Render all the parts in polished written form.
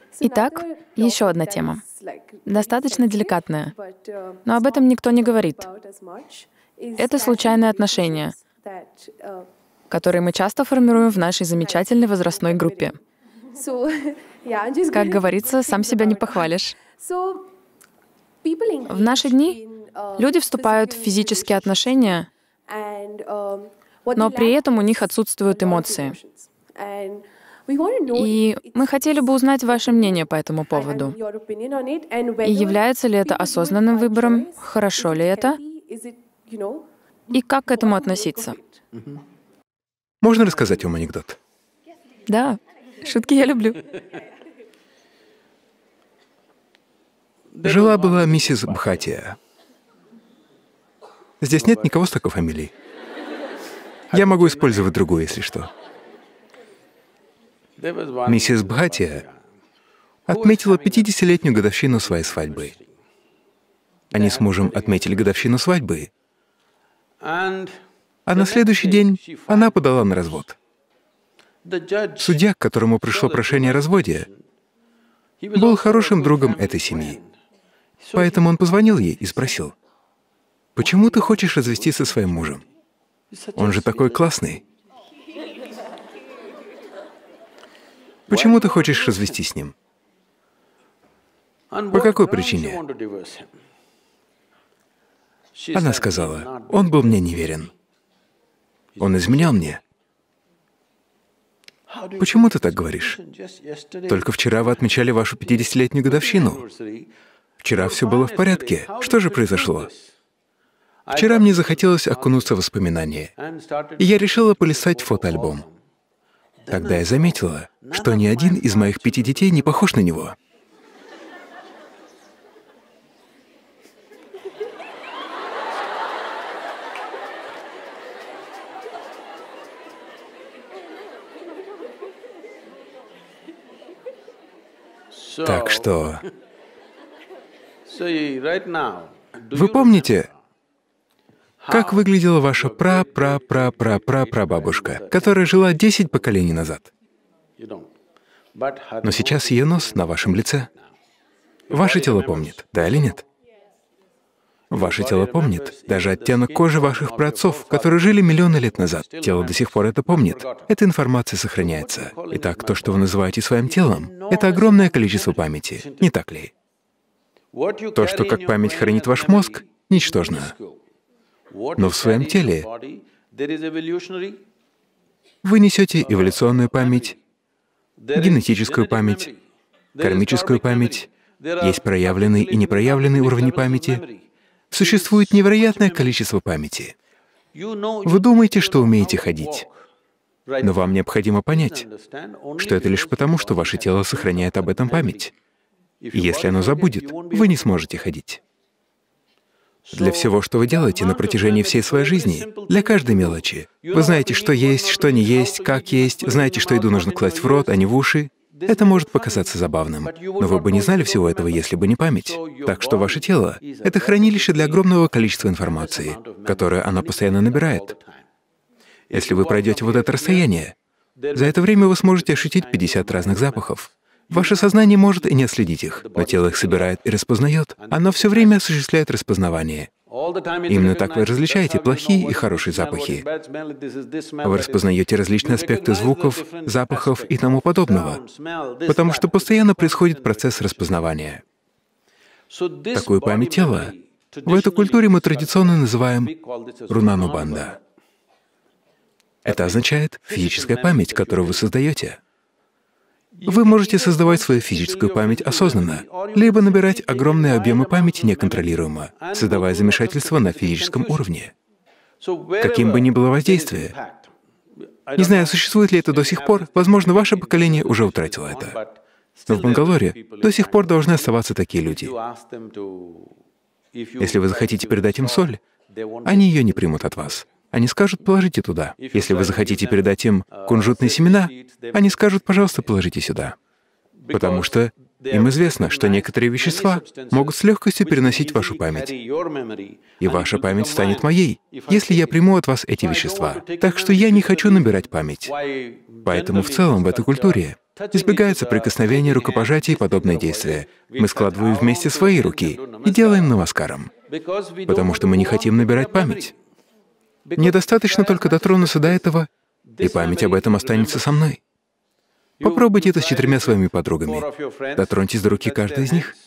Итак, еще одна тема, достаточно деликатная, но об этом никто не говорит. Это случайные отношения, которые мы часто формируем в нашей замечательной возрастной группе. Как говорится, сам себя не похвалишь. В наши дни люди вступают в физические отношения, но при этом у них отсутствуют эмоции. И мы хотели бы узнать ваше мнение по этому поводу. И является ли это осознанным выбором, хорошо ли это, и как к этому относиться? Можно рассказать вам анекдот? Да, шутки я люблю. Жила-была миссис Бхатия. Здесь нет никого с такой фамилией. Я могу использовать другую, если что. Миссис Бхатия отметила 50-летнюю годовщину своей свадьбы. Они с мужем отметили годовщину свадьбы, а на следующий день она подала на развод. Судья, к которому пришло прошение о разводе, был хорошим другом этой семьи. Поэтому он позвонил ей и спросил: «Почему ты хочешь развестись со своим мужем? Он же такой классный. Почему ты хочешь развестись с ним? По какой причине?» Она сказала: «Он был мне неверен. Он изменял мне». «Почему ты так говоришь? Только вчера вы отмечали вашу 50-летнюю годовщину. Вчера все было в порядке. Что же произошло?» «Вчера мне захотелось окунуться в воспоминания, и я решила полистать фотоальбом. Тогда я заметила, что ни один из моих 5 детей не похож на него». Так что вы помните, как выглядела ваша прабабушка, которая жила 10 поколений назад? Но сейчас ее нос на вашем лице. Ваше тело помнит, да или нет? Ваше тело помнит даже оттенок кожи ваших праотцов, которые жили миллионы лет назад. Тело до сих пор это помнит. Эта информация сохраняется. Итак, то, что вы называете своим телом, это огромное количество памяти, не так ли? То, что как память хранит ваш мозг, ничтожно. Но в своем теле вы несете эволюционную память, генетическую память, кармическую память, есть проявленные и непроявленные уровни памяти. Существует невероятное количество памяти. Вы думаете, что умеете ходить, но вам необходимо понять, что это лишь потому, что ваше тело сохраняет об этом память. И если оно забудет, вы не сможете ходить. Для всего, что вы делаете на протяжении всей своей жизни, для каждой мелочи. Вы знаете, что есть, что не есть, как есть, знаете, что еду нужно класть в рот, а не в уши. Это может показаться забавным, но вы бы не знали всего этого, если бы не память. Так что ваше тело — это хранилище для огромного количества информации, которое оно постоянно набирает. Если вы пройдете вот это расстояние, за это время вы сможете ощутить 50 разных запахов. Ваше сознание может и не отследить их, но тело их собирает и распознает. Оно все время осуществляет распознавание. Именно так вы различаете плохие и хорошие запахи. Вы распознаете различные аспекты звуков, запахов и тому подобного, потому что постоянно происходит процесс распознавания. Такую память тела в этой культуре мы традиционно называем рунанубанда. Это означает физическая память, которую вы создаете. Вы можете создавать свою физическую память осознанно, либо набирать огромные объемы памяти неконтролируемо, создавая замешательство на физическом уровне. Каким бы ни было воздействие, не знаю, существует ли это до сих пор, возможно, ваше поколение уже утратило это. Но в Бангалоре до сих пор должны оставаться такие люди. Если вы захотите передать им соль, они ее не примут от вас. Они скажут: положите туда. Если вы захотите передать им кунжутные семена, они скажут: пожалуйста, положите сюда. Потому что им известно, что некоторые вещества могут с легкостью переносить вашу память. И ваша память станет моей, если я приму от вас эти вещества. Так что я не хочу набирать память. Поэтому в целом в этой культуре Избегается прикосновения, рукопожатия и подобные действия. Мы складываем вместе свои руки и делаем намаскарам, потому что мы не хотим набирать память. Недостаточно только дотронуться до этого, и память об этом останется со мной. Попробуйте это с 4 своими подругами. Дотроньтесь до руки каждой из них.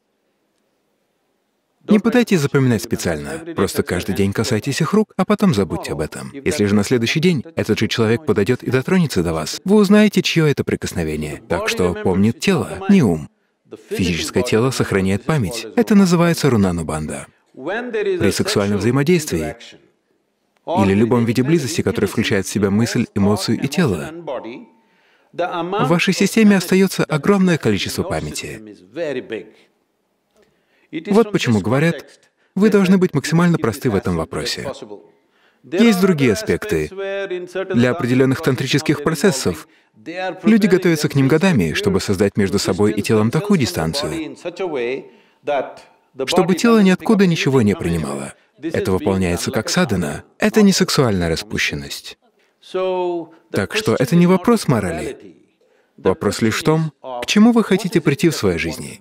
Не пытайтесь запоминать специально. Просто каждый день касайтесь их рук, а потом забудьте об этом. Если же на следующий день этот же человек подойдет и дотронется до вас, вы узнаете, чье это прикосновение. Так что помнит тело, не ум. Физическое тело сохраняет память. Это называется рунанубанда. При сексуальном взаимодействии или любом виде близости, который включает в себя мысль, эмоцию и тело, в вашей системе остается огромное количество памяти. Вот почему говорят, вы должны быть максимально просты в этом вопросе. Есть другие аспекты. Для определенных тантрических процессов люди готовятся к ним годами, чтобы создать между собой и телом такую дистанцию, чтобы тело ниоткуда ничего не принимало. Это выполняется как садхана. Это не сексуальная распущенность. Так что это не вопрос морали. Вопрос лишь в том, к чему вы хотите прийти в своей жизни.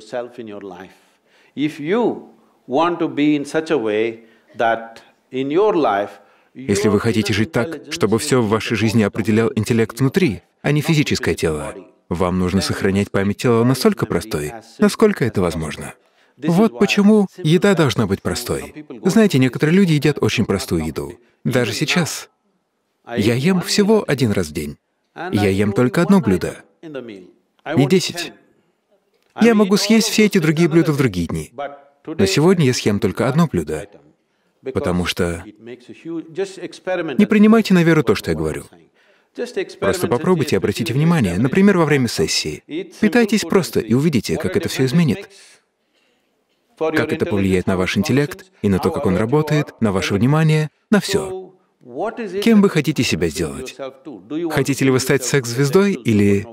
Если вы хотите жить так, чтобы все в вашей жизни определял интеллект внутри, а не физическое тело, вам нужно сохранять память тела настолько простой, насколько это возможно. Вот почему еда должна быть простой. Знаете, некоторые люди едят очень простую еду. Даже сейчас. Я ем всего 1 раз в день. Я ем только 1 блюдо. Не 10. Я могу съесть все эти другие блюда в другие дни. Но сегодня я съем только 1 блюдо. Потому что не принимайте на веру то, что я говорю. Просто попробуйте и обратите внимание, например, во время сессии. Питайтесь просто и увидите, как это все изменит. Как это повлияет на ваш интеллект и на то, как он работает, на ваше внимание, на все. Кем вы хотите себя сделать? Хотите ли вы стать секс-звездой или...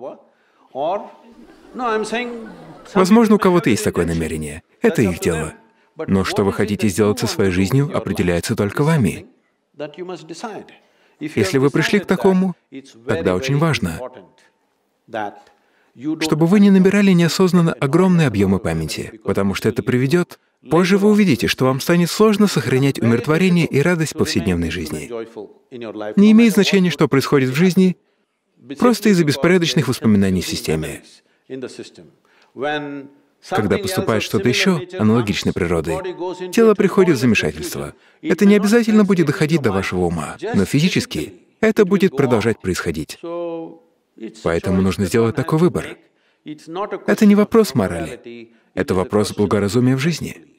Возможно, у кого-то есть такое намерение. Это их дело. Но что вы хотите сделать со своей жизнью, определяется только вами. Если вы пришли к такому, тогда очень важно, чтобы вы не набирали неосознанно огромные объемы памяти, потому что это приведет... Позже вы увидите, что вам станет сложно сохранять умиротворение и радость в повседневной жизни. Не имеет значения, что происходит в жизни, просто из-за беспорядочных воспоминаний в системе. Когда поступает что-то еще, аналогичной природы, тело приходит в замешательство. Это не обязательно будет доходить до вашего ума, но физически это будет продолжать происходить. Поэтому нужно сделать такой выбор. Это не вопрос морали, это вопрос благоразумия в жизни.